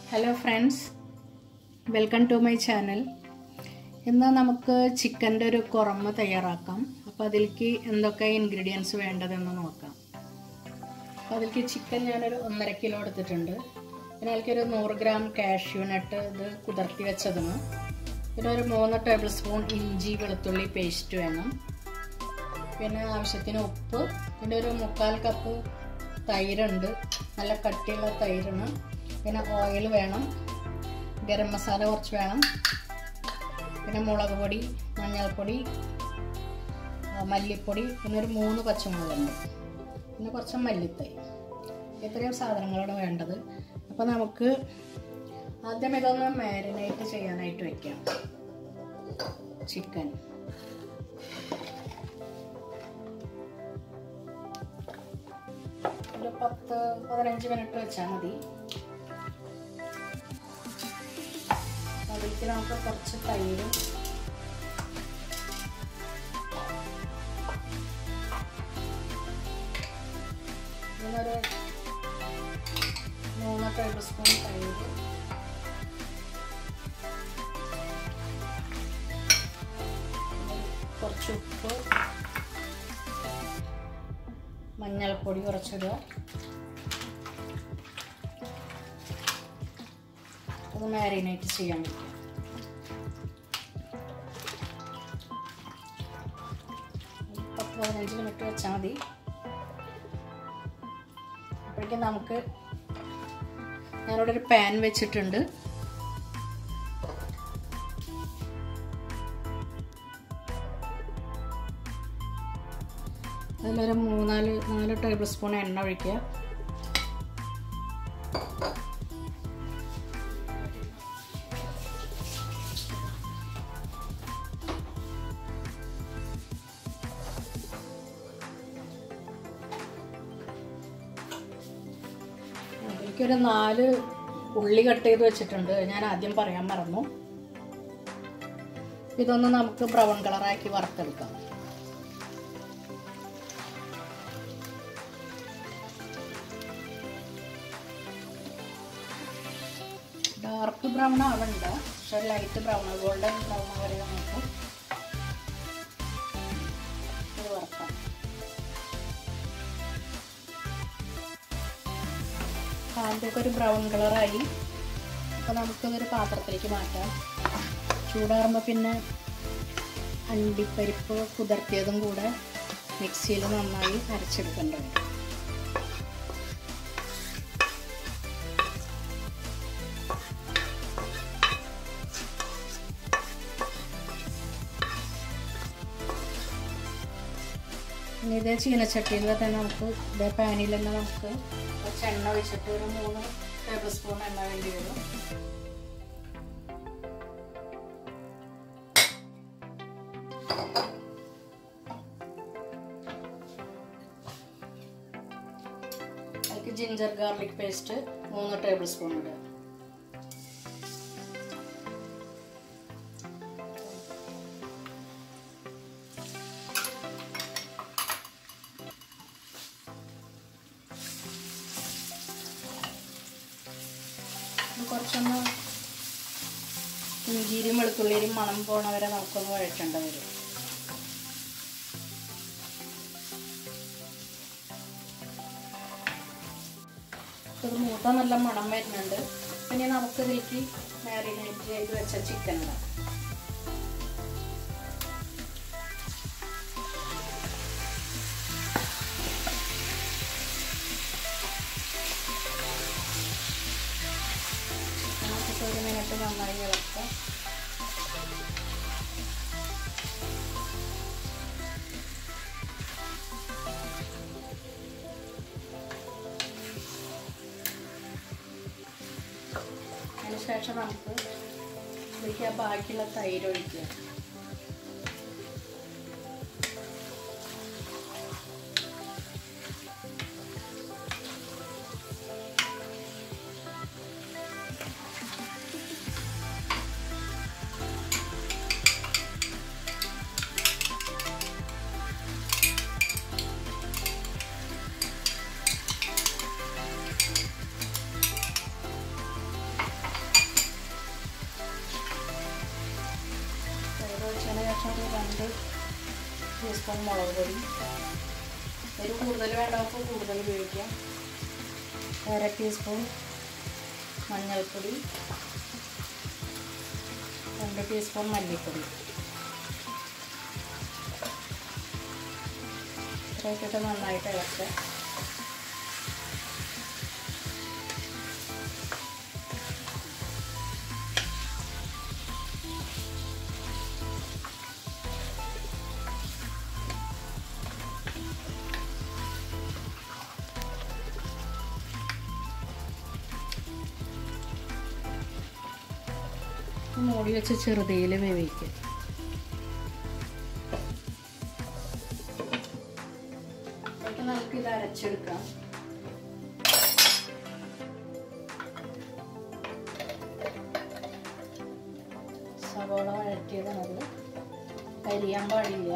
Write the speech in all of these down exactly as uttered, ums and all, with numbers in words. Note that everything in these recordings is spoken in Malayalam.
Hello friends, welcome to my channel. ഇന്ന് നമുക്ക് ചിക്കൻ്റെ ഒരു കുറുമ തയ്യാറാക്കാം. അപ്പോൾ അതിലേക്ക് എന്തൊക്കെ ഇൻഗ്രീഡിയൻസ് വേണ്ടതെന്ന് നോക്കാം. അപ്പോൾ അതിലേക്ക് ചിക്കൻ ഞാനൊരു ഒന്നര കിലോ എടുത്തിട്ടുണ്ട്. പിന്നെ അതിലേക്കൊരു നൂറ് ഗ്രാം കാഷ്യൂ നട്ട് ഇത് കുതിർത്തി വെച്ചതാണ്. പിന്നെ ഒരു മൂന്ന് ടേബിൾ സ്പൂൺ ഇഞ്ചി വെളുത്തുള്ളി പേസ്റ്റ് വേണം. പിന്നെ ആവശ്യത്തിന് ഉപ്പ്, പിന്നെ ഒരു മുക്കാൽ കപ്പ് തൈരുണ്ട്, നല്ല കട്ടിയുള്ള തൈരാണ്. പിന്നെ ഓയിൽ വേണം, ഗരം മസാല കുറച്ച് വേണം, പിന്നെ മുളക് പൊടി, മഞ്ഞൾപ്പൊടി, മല്ലിപ്പൊടി, പിന്നെ ഒരു മൂന്ന് പച്ചമുളകുണ്ട്, പിന്നെ കുറച്ച് മല്ലിത്തൈ. ഇത്രയും സാധനങ്ങളാണ് വേണ്ടത്. അപ്പോൾ നമുക്ക് ആദ്യം ഇതൊന്ന് മാരിനേറ്റ് ചെയ്യാനായിട്ട് വെക്കാം. ചിക്കൻ ഒരു പത്ത് പതിനഞ്ച് മിനിറ്റ് വെച്ചാൽ മതി. അതിലേക്ക് നമുക്ക് കുറച്ച് തൈര്, ഇങ്ങനൊരു മൂന്ന് ടേബിൾ സ്പൂൺ തൈര്, കുറച്ച് ഉപ്പ്, മഞ്ഞൾപ്പൊടി കുറച്ചിടുക. അത് മാരിനേറ്റ് ചെയ്യാൻ പറ്റും. പത്ത് പതിനഞ്ച് മിനിറ്റ് വെച്ചാൽ മതി. അപ്പോഴേക്കും നമുക്ക് ഞാനിവിടെ ഒരു പാൻ വെച്ചിട്ടുണ്ട്. അതിലൊരു മൂന്നാല് നാല് ടേബിൾ സ്പൂൺ എണ്ണ ഒഴിക്കുക. അതിലേക്കൊരു നാല് ഉള്ളി കട്ട് ചെയ്ത് വെച്ചിട്ടുണ്ട്, ഞാൻ ആദ്യം പറയാൻ മറന്നു. ഇതൊന്ന് നമുക്ക് ബ്രൗൺ കളറാക്കി വറുത്തെടുക്കാം. ഡാർക്ക് ബ്രൗൺ ആവണ്ട, പക്ഷെ ലൈറ്റ് ബ്രൗൺ, ഗോൾഡൻ ബ്രൗൺ വരെ നമുക്ക് ഇത് വറുക്കാം. ആദ്യമൊക്കെ ഒരു ബ്രൗൺ കളറായി. അപ്പോൾ നമുക്കിതൊരു പാത്രത്തിലേക്ക് മാറ്റാം. ചൂടാറുമ്പോൾ പിന്നെ അണ്ടിപ്പരിപ്പ് കുതിർത്തിയതും കൂടെ മിക്സിയിൽ നന്നായി അരച്ചെടുക്കേണ്ടതുണ്ട്. ഇനി ഇതേ ചീനച്ചട്ടിയിൽ തന്നെ നമുക്ക് ഇതേ പാനിൽ തന്നെ നമുക്ക് കുറച്ച് എണ്ണ ഒഴിച്ചിട്ട് ഒരു മൂന്ന് ടേബിൾ സ്പൂൺ എണ്ണ വേണ്ടി വരും. അതിലേക്ക് ജിഞ്ചർ ഗാർലിക് പേസ്റ്റ് മൂന്ന് ടേബിൾ സ്പൂൺ ഇടുക. കുറച്ചൊന്ന് ഇഞ്ചിയും വെളുത്തുള്ളിയും മണം പോണ വരെ നമുക്കൊന്ന് വഴറ്റേണ്ട വരും. ഇത് മൂത്ത നല്ല മണം വരുന്നുണ്ട്. പിന്നെ നമുക്കിതിലേക്ക് മാരിനേറ്റ് ചെയ്ത് വെച്ച ചിക്കൻ ഇടാം. ഒരു മിനിറ്റ് നന്നായി ഇളക്കാം. അതിനുശേഷം നമുക്ക് ഇതിലേക്ക് ബാക്കിയുള്ള തൈര് ഒഴിക്കുക. ടീസ്പൂൺ മുളക് പൊടി, ഒരു കൂടുതൽ വേണ്ടവർക്ക് കൂടുതൽ ഉപയോഗിക്കാം, അര ടീസ്പൂൺ മഞ്ഞൾപ്പൊടി, രണ്ട് ടീസ്പൂൺ മല്ലിപ്പൊടി ഇത്രയിട്ടിട്ട് നന്നായിട്ട് ഇളക്കുക. മൂടി വെച്ച് ചെറുതീയിൽ വേവിക്കുക. എന്നിട്ട് നമുക്ക് ഇത് അരച്ചെടുക്കാം. സവോള വഴറ്റിയതാണത്, കരിയാൻ പാടില്ല.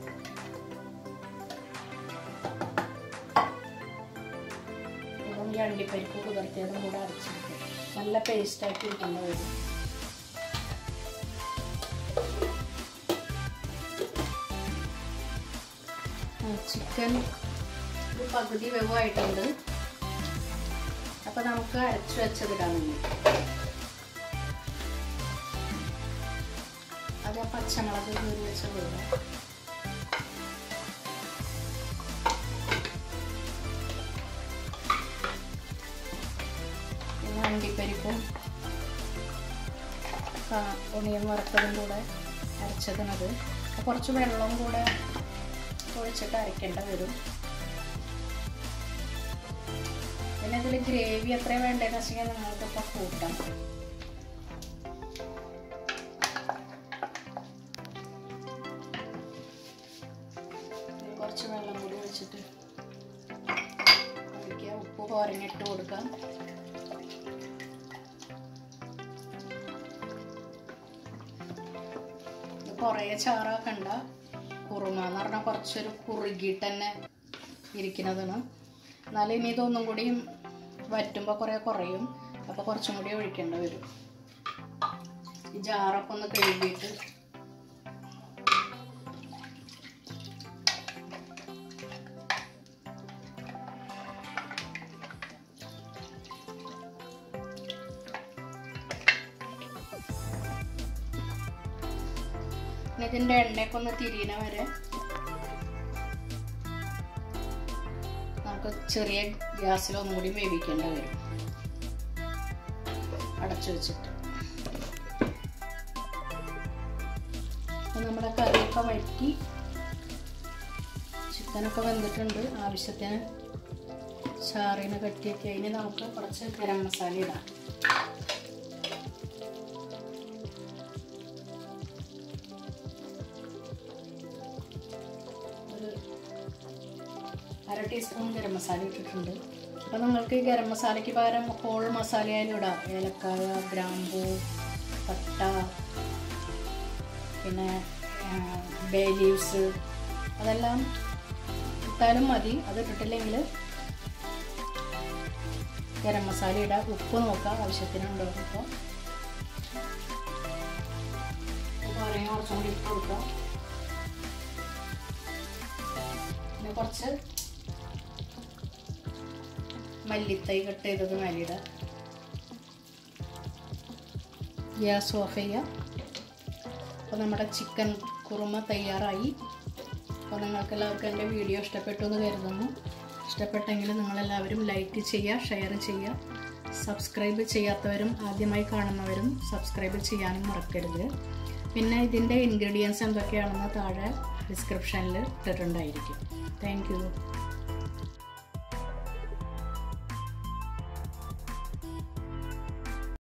ഇപ്പം ഈ അണ്ടിപ്പരിപ്പ് കുതിർത്തിയതും കൂടെ അരച്ചെടുക്കുക. നല്ല പേസ്റ്റാക്കി ഇരിക്കേണ്ട വരും. ചിക്കൻ ഒരു പകുതി വെവായിട്ടുണ്ട്. അപ്പം നമുക്ക് അരച്ചു വെച്ചതിടാൻ വേണ്ടി അത് ആ പച്ചമുളക് കീറി വെച്ച വീട് പിന്നെ അണ്ടിപ്പരിപ്പും ഒണിയൻ വറുത്തതും കൂടെ അരച്ചതിനത് കുറച്ച് വെള്ളം കൂടെ ഒഴിച്ചിട്ട് അരയ്ക്കേണ്ട വരും. പിന്നെ ഇതിൽ ഗ്രേവി എത്ര വേണ്ടതെന്ന് വെച്ചാൽ നിങ്ങൾക്കിപ്പോൾ കൂട്ടാം. കുറച്ച് വെള്ളം കൂടി ഒഴിച്ചിട്ട് ഒഴിക്കുക. ഉപ്പ് കുറഞ്ഞിട്ട് കൊടുക്കാം. കുറേ ചാറാക്കണ്ട. കുറുമ എന്ന് പറഞ്ഞാൽ കുറച്ചൊരു കുറുകിയിട്ട് തന്നെ ഇരിക്കുന്നതാണ്. എന്നാലും ഇനി ഇതൊന്നും കൂടി വറ്റുമ്പോൾ കുറേ കുറയും. അപ്പോൾ കുറച്ചും കൂടി ഒഴിക്കേണ്ടി വരും. ഈ ജാറൊക്കെ ഒന്ന് കഴുകിയിട്ട് ഇതിൻ്റെ എണ്ണയൊക്കെ ഒന്ന് തിരിയണ വരെ നമുക്ക് ചെറിയ ഗ്യാസിൽ ഒന്നും കൂടി വേവിക്കേണ്ടി വരും അടച്ചു വെച്ചിട്ട്. അപ്പം നമ്മുടെ കറിയൊക്കെ വഴറ്റി ചിക്കനൊക്കെ വെന്തിട്ടുണ്ട്. ആവശ്യത്തിന് ചാറിന് കട്ടിയൊക്കെ അതിന് നമുക്ക് കുറച്ച് ഗരം മസാല ഇടാം. അര ടീസ്പൂൺ ഗരം മസാല ഇട്ടിട്ടുണ്ട്. അപ്പോൾ നിങ്ങൾക്ക് ഈ ഗരം മസാലയ്ക്ക് പകരം ഹോൾ മസാലയായാലും ഇടാം. ഏലക്കായ, ഗ്രാമ്പൂ, പട്ട, പിന്നെ ബേ ലീവ്സ് അതെല്ലാം ഇട്ടാലും മതി. അത് ഇട്ടിട്ടില്ലെങ്കിൽ ഗരം മസാല ഇടാം. ഉപ്പ് നോക്കാം ആവശ്യത്തിനുണ്ടോ. ഇപ്പോൾ കുറേ കുറച്ചും കൂടി ഇട്ട് കൊടുക്കാം. പിന്നെ കുറച്ച് മല്ലിത്തൈ കട്ട് ചെയ്തത് മല്ലിയിട. ഗ്യാസ് ഓഫ് ചെയ്യുക. അപ്പോൾ നമ്മുടെ ചിക്കൻ കുറുമ തയ്യാറായി. അപ്പോൾ നിങ്ങൾക്ക് എല്ലാവർക്കും എൻ്റെ വീഡിയോ ഇഷ്ടപ്പെട്ടു എന്ന് കരുതുന്നു. ഇഷ്ടപ്പെട്ടെങ്കിൽ നിങ്ങളെല്ലാവരും ലൈക്ക് ചെയ്യുക, ഷെയർ ചെയ്യുക. സബ്സ്ക്രൈബ് ചെയ്യാത്തവരും ആദ്യമായി കാണുന്നവരും സബ്സ്ക്രൈബ് ചെയ്യാനും മറക്കരുത്. പിന്നെ ഇതിൻ്റെ ഇൻഗ്രീഡിയൻസ് എന്തൊക്കെയാണെന്ന് താഴെ ഡിസ്ക്രിപ്ഷനിൽ ഇട്ടിട്ടുണ്ടായിരിക്കും. Thank you.